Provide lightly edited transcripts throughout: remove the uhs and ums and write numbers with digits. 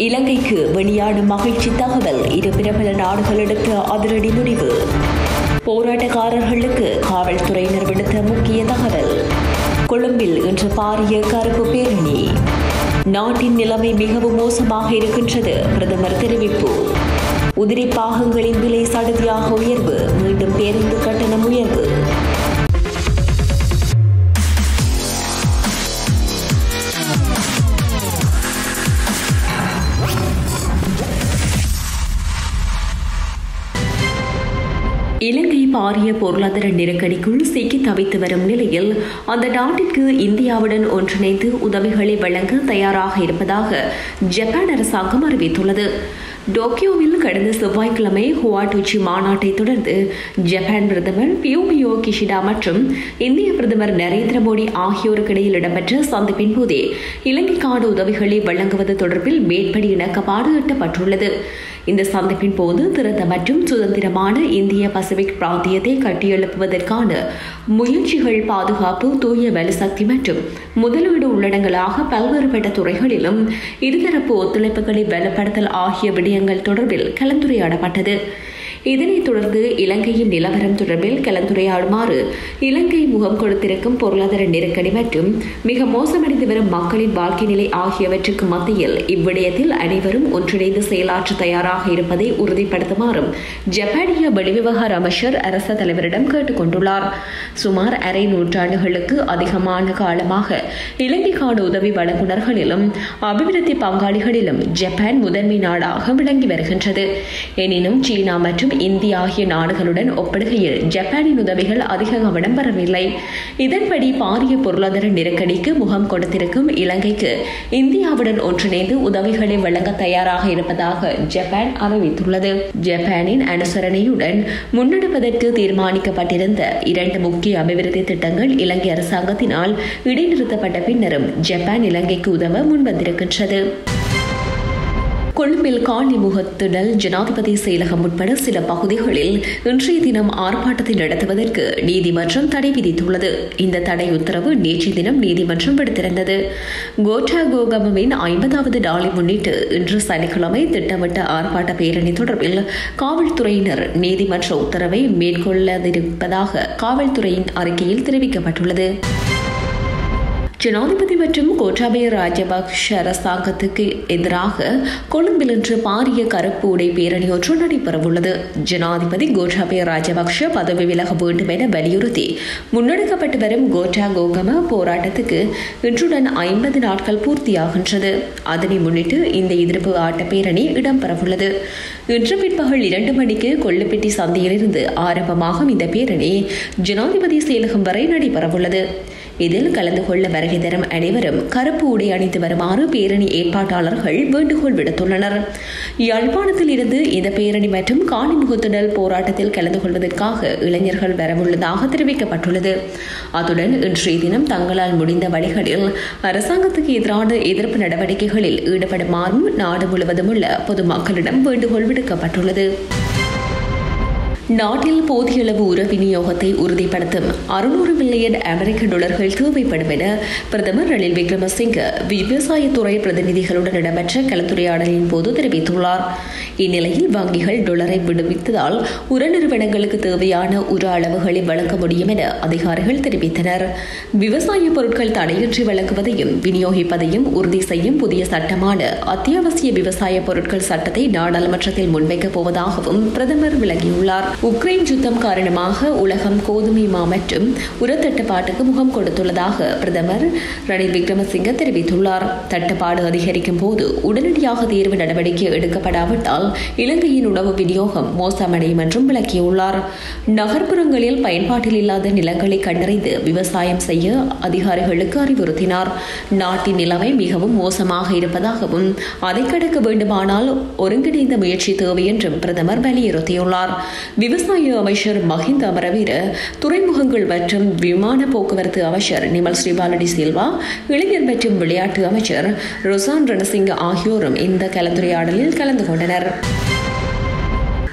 இலங்கைக்கு வெளியாடும் மகிழ்ச்சி தகவல். இரு பிரபல நாடுகள் எடுத்த அதிரடி முடிவு. போராட்டக்காரர்களுக்கு காவல்துறையினர் விடுத்த முக்கிய தகவல். கொழும்பில் இன்று பாரிய கருப்பு பேரணி. நாட்டின் நிலைமை மிகவும் மோசமாக இருக்கின்றது, பிரதமர் தெரிவிப்பு. உதிரி பாகங்களின் விலை சடுதியாக உயர்வு. மீண்டும் பேருந்து கட்டணம் உயர்வு. இலங்கை பாரிய பொருளாதார நெருக்கடிக்குள் சிக்கி தவித்து வரும் நிலையில் அந்த நாட்டிற்கு இந்தியாவுடன் ஒன்றிணைந்து உதவிகளை வழங்க தயாராக இருப்பதாக ஜப்பான் அரசாங்கம் அறிவித்துள்ளது. டோக்கியோவில் கடந்த செவ்வாய்க்கிழமை ஹுவாட் உச்சி மாநாட்டை தொடர்ந்து ஜப்பான் பிரதமர் ஃபியூமியோ கிஷிடா மற்றும் இந்திய பிரதமர் நரேந்திர மோடி ஆகியோருக்கு இடையில் இடம்பெற்ற சந்திப்பின் போதே இலங்கைக்கான உதவிகளை வழங்குவது தொடர்பில் மேற்படி இணக்கப்பாடு எட்டப்பட்டுள்ளது. இந்த சந்திப்பின் போது திறந்த மற்றும் சுதந்திரமான இந்திய பசிபிக் பிராந்தியத்தை கட்டியெழுப்புவதற்கான முயற்சிகள், பாதுகாப்பு, தூய வலுசக்தி மற்றும் முதலீடு உள்ளடங்கலாக பல்வேறுபட்ட துறைகளிலும் இருதரப்பு ஒத்துழைப்புகளை பலப்படுத்தல் ஆகிய விடயங்கள் தொடர்பில் கலந்துரையாடப்பட்டது. இதனைத் தொடர்ந்து இலங்கையின் நிலவரம் தொடர்பில் கலந்துரையாடுமாறு இலங்கை முகம் கொடுத்திருக்கும் பொருளாதார நெருக்கடி மற்றும் மிக மோசமடைந்து வரும் மக்களின் வாழ்க்கை நிலை ஆகியவற்றுக்கு மத்தியில் இவ்விடயத்தில் அனைவரும் ஒன்றிணைந்து செயலாற்ற தயாராக இருப்பதை உறுதிப்படுத்துமாறும் ஜப்பானிய வெளிவிவகார அமைச்சர் அரச தலைவரிடம் கேட்டுக் கொண்டுள்ளார். சுமார் அரை நூற்றாண்டுகளுக்கு அதிகமான காலமாக இலங்கைக்கான உதவி வழங்குநர்களிலும் அபிவிருத்தி பங்காளிகளிலும் ஜப்பான் முதன்மை நாடாக விளங்கி வருகின்றது. எனினும் சீனா மற்றும் இந்தியா ஆகிய நாடுகளுடன் ஒப்பிடுகையில் ஜப்பானின் உதவிகள் அதிக கவனம் பெறவில்லை. இதன்படி பாரிய பொருளாதார நெருக்கடிக்கு முகம் கொடுத்திருக்கும் இலங்கைக்கு இந்தியாவுடன் ஒன்றிணைந்து உதவிகளை வழங்க தயாராக இருப்பதாக ஜப்பான் அறிவித்துள்ளது. ஜப்பானின் அனுசரணையுடன் முன்னெடுப்பதற்கு தீர்மானிக்கப்பட்டிருந்த 2 முக்கிய அபிவிருத்தி திட்டங்கள் இலங்கை அரசாங்கத்தினால் இடைநிறுத்தப்பட்ட பின்னரும் ஜப்பான் இலங்கைக்கு உதவ முன்வந்திருக்கின்றது. கொழும்பில் காணி முகத்திடல் ஜனாதிபதி செயலகம் உட்பட சில பகுதிகளில் இன்றைய தினம் ஆர்ப்பாட்டத்தை நடத்துவதற்கு நீதிமன்றம் தடை விதித்துள்ளது. இந்த தடை உத்தரவு நேற்றைய தினம் நீதிமன்றம் விடுத்திருந்தது. கோட்டாகோகமின் 50வது நாளை முன்னிட்டு இன்று சனிக்கிழமை திட்டமிட்ட ஆர்ப்பாட்ட பேரணி தொடர்பில் காவல்துறையினர் நீதிமன்ற உத்தரவை மேற்கொள்ளவிருப்பதாக காவல்துறையின் அறிக்கையில் தெரிவிக்கப்பட்டுள்ளது. ஜனாதிபதி மற்றும் கோட்டாபய ராஜபக்ஷ அரசாங்கத்துக்கு எதிராக கொழும்பில் இன்று பாரிய கருப்பு உடை பேரணி ஒன்று நடைபெறவுள்ளது. ஜனாதிபதி கோட்டாபய ராஜபக்ஷ பதவி விலக வேண்டும் என வலியுறுத்தி முன்னெடுக்கப்பட்டு வரும் கோட்டாகோகம போராட்டத்துக்கு இன்றுடன் 50 நாட்கள் பூர்த்தியாகின்றது. அதனை முன்னிட்டு இந்த எதிர்ப்பு ஆட்ட பேரணி இடம்பெறவுள்ளது. இன்று பிற்பகல் 2 மணிக்கு கொள்ளுப்பட்டி சந்தையிலிருந்து ஆரம்பமாகும் இந்த பேரணி ஜனாதிபதி செயலகம் வரை நடைபெறவுள்ளது. இதில் கலந்து கொள்ள வருகை தரும் அனைவரும் கருப்பு உடை அணிந்து வருமாறு பேரணி ஏற்பாட்டாளர்கள் வேண்டுகோள் விடுத்துள்ளனர். யாழ்ப்பாணத்தில் இருந்து இந்த பேரணி மற்றும் காணி முகத்திடல் போராட்டத்தில் கலந்து கொள்வதற்காக இளைஞர்கள் வரவுள்ளதாக தெரிவிக்கப்பட்டுள்ளது. அத்துடன் இன்றைய தினம் தங்களால் முடிந்த வழிகளில் அரசாங்கத்துக்கு எதிரான எதிர்ப்பு நடவடிக்கைகளில் ஈடுபடுமாறும் நாடு முழுவதும் உள்ள பொதுமக்களிடம் வேண்டுகோள் விடுக்கப்பட்டுள்ளது. நாட்டில் போதிய அளவு உர விநியோகத்தை உறுதிப்படுத்தும் 600 மில்லியன் அமெரிக்க டாலர்கள் தேவைப்படும் என பிரதமர் ரணில் விக்ரமசிங்க விவசாயத்துறை பிரதிநிதிகளுடன் இடம்பெற்ற கலந்துரையாடலின் போது தெரிவித்துள்ளார். இந்நிலையில் வங்கிகள் டாலரை விடுவித்ததால் உர நிறுவனங்களுக்கு தேவையான உர அளவுகளை வழங்க முடியும் என அதிகாரிகள் தெரிவித்தனர். விவசாய பொருட்கள் தடையின்றி வழங்குவதையும் விநியோகிப்பதையும் உறுதி செய்யும் புதிய சட்டமான அத்தியாவசிய விவசாய பொருட்கள் சட்டத்தை நாடாளுமன்றத்தில் முன்வைக்கப் போவதாகவும் பிரதமர் விளக்கியுள்ளார். உக்ரைன் யுத்தம் காரணமாக உலகம் கோதுமை மா மற்றும் உரத்தட்டுப்பாட்டுக்கு முகம் கொடுத்துள்ளதாக பிரதமர் ரணில் விக்ரமசிங்க தெரிவித்துள்ளார். தட்டுப்பாடு அதிகரிக்கும் போது உடனடியாக தீர்வு நடவடிக்கை எடுக்கப்படாவிட்டால் இலங்கையின் உணவு விநியோகம் மோசமடையும் என்றும் விளக்கியுள்ளார். நகர்ப்புறங்களில் பயன்பாட்டில் இல்லாத நிலங்களை கண்டறிந்து விவசாயம் செய்ய அதிகாரிகளுக்கு அறிவுறுத்தினார். நாட்டின் நிலைமை மிகவும் மோசமாக இருப்பதாகவும் அதை கடக்க வேண்டுமானால் ஒருங்கிணைந்த முயற்சி தேவை என்றும் பிரதமர் வலியுறுத்தியுள்ளார். விவசாய அமைச்சர் மஹிந்த அமரவீர, துறைமுகங்கள் மற்றும் விமான போக்குவரத்து அமைச்சர் நிமல் ஸ்ரீபாலடி சில்வா, இளைஞர் மற்றும் விளையாட்டு அமைச்சர் ரொசான் ரணசிங்க ஆகியோரும் இந்த கலந்துரையாடலில் கலந்து கொண்டனர்.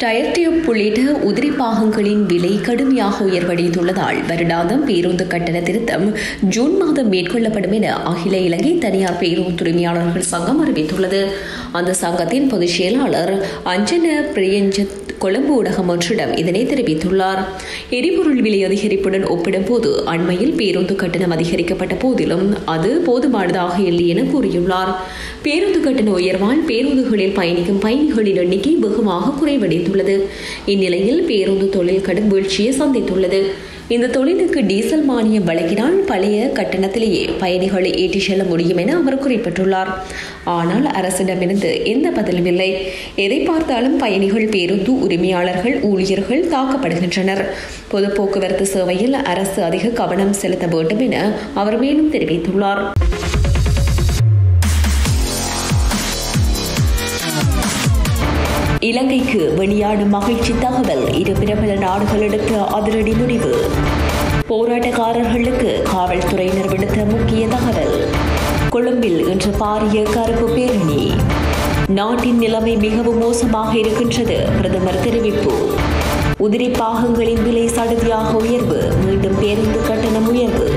டயர் டியூப் உள்ளிட்ட உதிரி பாகங்களின் விலை கடுமையாக உயர்வடைந்துள்ளதால் வருடாந்தம் பேருந்து கட்டண திருத்தம் ஜூன் மாதம் மேற்கொள்ளப்படும் என அகில இலங்கை தனியார் பேருந்து உரிமையாளர்கள் சங்கம் அறிவித்துள்ளது. அந்த சங்கத்தின் பொதுச் செயலாளர் அஞ்சன பிரியஞ்சத் கொழும்பு ஊடகம் ஒன்றிடம் இதனை தெரிவித்துள்ளார். எரிபொருள் விலை அதிகரிப்புடன் ஒப்பிடும்போது அண்மையில் பேருந்து கட்டணம் அதிகரிக்கப்பட்ட போதிலும் அது போதுமானதாக இல்லை என கூறியுள்ளார். பேருந்து கட்டண உயர்வால் பேருந்துகளில் பயணிக்கும் பயணிகளின் எண்ணிக்கை வெகுவாக குறைவடைந்துள்ளது. இந்நிலையில் பேருந்து தொழில் கடும் வீழ்ச்சியை சந்தித்துள்ளது. இந்த தொழிலுக்கு டீசல் மானியம் வழங்கினால் பழைய கட்டணத்திலேயே பயணிகளை ஏற்றிச் செல்ல முடியும் என அவர் குறிப்பிட்டுள்ளார். ஆனால் அரசிடமிருந்து எந்த பதிலும் இல்லை. எதை பார்த்தாலும் பயணிகள், பேருந்து உரிமையாளர்கள், ஊழியர்கள் தாக்கப்படுகின்றனர். பொது போக்குவரத்து சேவையில் அரசு அதிக கவனம் செலுத்த வேண்டும் என அவர் மேலும் தெரிவித்துள்ளார். இலங்கைக்கு வெளியாடும் மகிழ்ச்சி தகவல். இரு பிரபல நாடுகள் எடுத்த அதிரடி முடிவு. போராட்டக்காரர்களுக்கு காவல்துறையினர் விடுத்த முக்கிய தகவல். கொழும்பில் இன்று பாரிய கருப்பு பேரணி. நாட்டின் நிலைமை மிகவும் மோசமாக இருக்கின்றது, பிரதமர் தெரிவிப்பு. உதிரி பாகங்களின் விலை சடுதியாக உயர்வு. மீண்டும் பேருந்து கட்டணம் உயர்வு.